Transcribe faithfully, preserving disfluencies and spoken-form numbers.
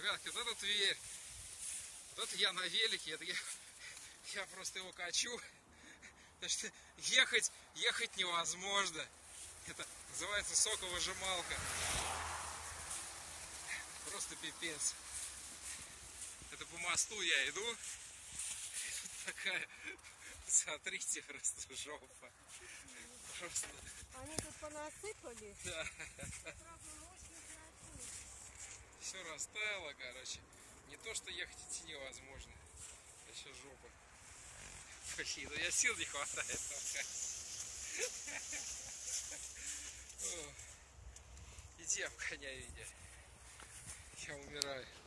как, вот эта Тверь. Вот это я на велике, это я, я просто его качу. Потому что ехать, ехать невозможно. Это называется соковыжималка. Просто пипец. Это по мосту я иду. И тут такая, смотрите, просто жопа. Просто. Они тут понасыпали. Да. Все растаяло, короче. Не то, что ехать идти невозможно. Еще жопа. Блин, ну я сил не хватает только. Иди об коня, видя. Я умираю.